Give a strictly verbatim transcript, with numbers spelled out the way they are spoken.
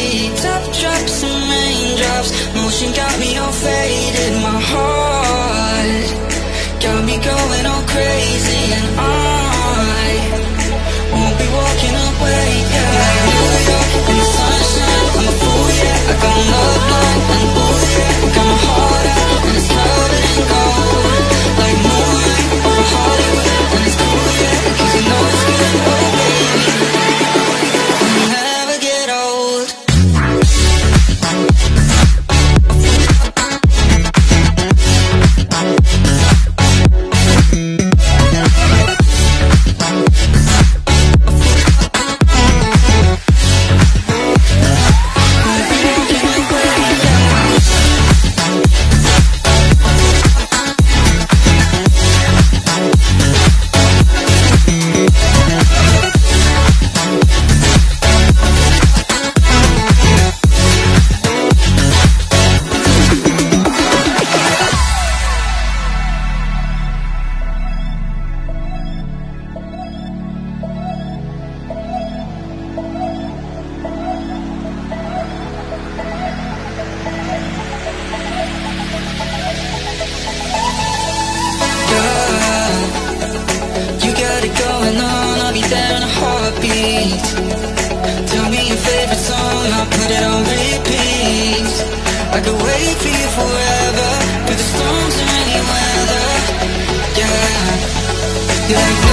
Top drops and raindrops, motion got me all faded. My heart got me going all crazy, and I won't be walking away, yeah. Like New York in the sunshine, I'm a fool, yeah. I got love blind and ooh, yeah. Got my heart out and it's covered in gold. Like moonlight over Hollywood, and it's cool, yeah. Cause you know it's good, oh baby. We'll never get old. Tell me your favorite song, I'll put it on repeat. I could wait for you forever, through the storms or any weather. Yeah, you're like